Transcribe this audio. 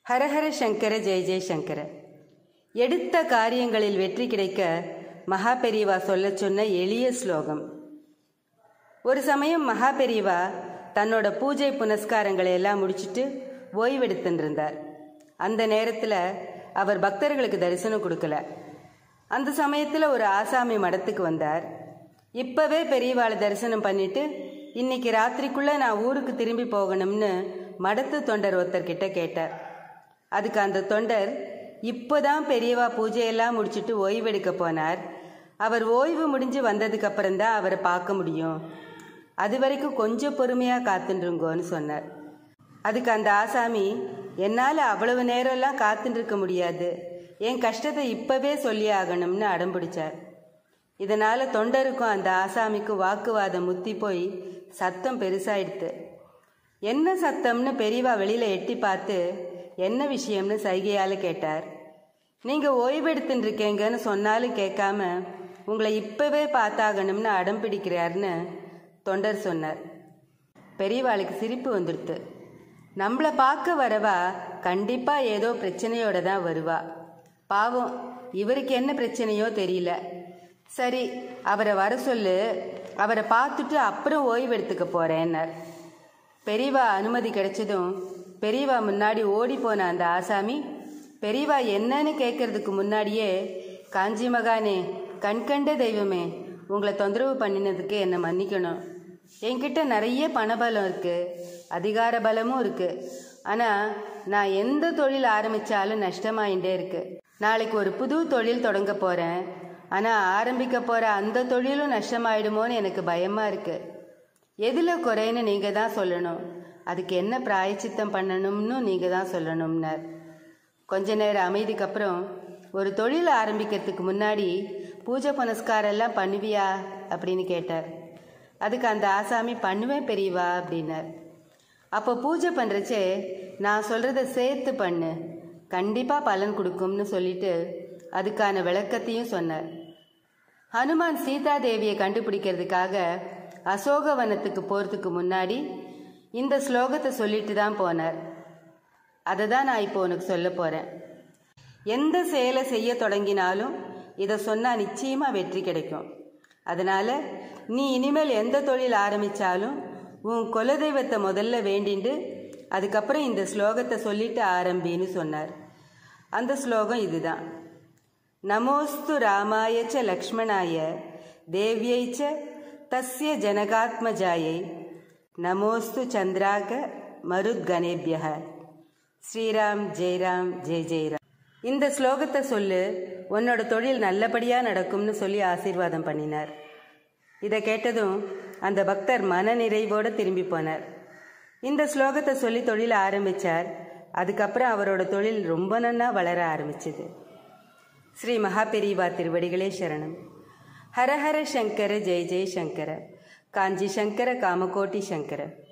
ஹரஹர சங்கர ஜெய ஜெயசங்கர. எடுத்த காரியங்களில் வெற்றி கிடைக்க மகா பெரியவா சொல்ல சொன்ன எளிய ஸ்லோகம். ஒரு சமயம் மகா பெரியவா தன்னோட பூஜை புனஸ்காரங்களை எல்லாம் முடிச்சுட்டு ஓய்வெடுத்துட்டு இருந்தார். அந்த நேரத்தில் அவர் பக்தர்களுக்கு தரிசனம் கொடுக்கல. அந்த சமயத்தில் ஒரு ஆசாமி மடத்துக்கு வந்தார். இப்பவே பெரியவாளை தரிசனம் பண்ணிட்டு இன்னைக்கு ராத்திரிக்குள்ள நான் ஊருக்கு திரும்பி போகணும்னு மடத்து தொண்டர் ஒருத்தர்கிட்ட கேட்டார். அதுக்கு அந்த தொண்டர், இப்போதான் பெரியவா பூஜையெல்லாம் முடிச்சுட்டு ஓய்வெடுக்க போனார், அவர் ஓய்வு முடிஞ்சு வந்ததுக்கு அப்புறம்தான் அவரை பார்க்க முடியும், அது வரைக்கும் கொஞ்சம் பொறுமையாக காத்துருங்கோன்னு சொன்னார். அதுக்கு அந்த ஆசாமி, என்னால் அவ்வளவு நேரம்லாம் காத்துருக்க முடியாது, என் கஷ்டத்தை இப்போவே சொல்லி ஆகணும்னு அடம்பிடிச்சார். இதனால் தொண்டருக்கும் அந்த ஆசாமிக்கும் வாக்குவாதம் முத்தி போய் சத்தம் பெருசாயிடுத்து. என்ன சத்தம்னு பெரியவா வெளியில் எட்டி பார்த்து என்ன விஷயம்னு சைகையால் கேட்டார். நீங்கள் ஓய்வெடுத்துட்டு இருக்கீங்கன்னு சொன்னாலும் கேட்காம உங்களை இப்போவே பார்த்தாகணும்னு அடம் பிடிக்கிறார்னு தொண்டர் சொன்னார். பெரியவாளுக்கு சிரிப்பு வந்துடுத்து. நம்மளை பார்க்க வரவா கண்டிப்பாக ஏதோ பிரச்சனையோட தான் வருவா, பாவம் இவருக்கு என்ன பிரச்சனையோ தெரியல, சரி அவரை வர சொல்லு, அவரை பார்த்துட்டு அப்புறம் ஓய்வெடுத்துக்க போகிறேன்னார். பெரியவா அனுமதி கிடைச்சதும் பெரியவா முன்னாடி ஓடி போன அந்த ஆசாமி பெரியவா என்னன்னு கேட்கறதுக்கு முன்னாடியே, காஞ்சி மகானே, கண்கண்ட தெய்வமே, உங்களை தொந்தரவு பண்ணினதுக்கு என்னை மன்னிக்கணும், என்கிட்ட நிறைய பணபலம் இருக்குது, அதிகார பலமும் இருக்குது, ஆனால் நான் எந்த தொழில் ஆரம்பித்தாலும் நஷ்டமாயிட்டே இருக்கு. நாளைக்கு ஒரு புது தொழில் தொடங்க போகிறேன், ஆனால் ஆரம்பிக்க போகிற அந்த தொழிலும் நஷ்டமாயிடுமோன்னு எனக்கு பயமாக இருக்குது. எதில் குறைன்னு நீங்கள் தான் சொல்லணும், அதுக்கு என்ன பிராயச்சித்தம் பண்ணணும்னு நீங்கள் தான் சொல்லணும்னார். கொஞ்ச நேரம் அமைதிக்கு அப்புறம், ஒரு தொழில் ஆரம்பிக்கிறதுக்கு முன்னாடி பூஜை புனஸ்காரம் எல்லாம் பண்ணுவியா அப்படின்னு கேட்டார். அதுக்கு அந்த ஆசாமி, பண்ணுவேன் பெரியவா அப்படின்னார். அப்போ பூஜை பண்ணுறச்சே நான் சொல்கிறத சேர்த்து பண்ணு, கண்டிப்பாக பலன் கொடுக்கும்னு சொல்லிட்டு அதுக்கான விளக்கத்தையும் சொன்னார். ஹனுமான் சீதாதேவியை கண்டுபிடிக்கிறதுக்காக அசோகவனத்துக்கு போகிறதுக்கு முன்னாடி இந்த ஸ்லோகத்தை சொல்லிட்டு தான் போனார். அதை தான் நான் இப்போ உனக்கு சொல்ல போகிறேன். எந்த செயலை செய்ய தொடங்கினாலும் இதை சொன்னால் நிச்சயமாக வெற்றி கிடைக்கும். அதனால் நீ இனிமேல் எந்த தொழில் ஆரம்பித்தாலும் உன் குலதெய்வத்தை முதல்ல வேண்டிண்டு அதுக்கப்புறம் இந்த ஸ்லோகத்தை சொல்லிட்டு ஆரம்பின்னு சொன்னார். அந்த ஸ்லோகம் இதுதான். நமோஸ்து ராமாயச்ச லக்ஷ்மணாய தேவ்யைச்ச தஸ்ய ஜனகாத்மஜாயை நமோஸ்து சந்திராக மருத்கணேபியக. ஸ்ரீராம் ஜெயராம் ஜெய ஜெயராம். இந்த ஸ்லோகத்தை சொல்லு, உன்னோட தொழில் நல்லபடியாக நடக்கும்னு சொல்லி ஆசீர்வாதம் பண்ணினார். இதை கேட்டதும் அந்த பக்தர் மன நிறைவோடு திரும்பி போனார். இந்த ஸ்லோகத்தை சொல்லி தொழில் ஆரம்பித்தார். அதுக்கப்புறம் அவரோட தொழில் ரொம்ப நன்னா வளர ஆரம்பிச்சது. ஸ்ரீ மகாபெரிவா திருவடிகளே சரணம். ஹரஹர சங்கர ஜெய ஜெய சங்கர. காஞ்சி சங்கர காமகோட்டி சங்கர.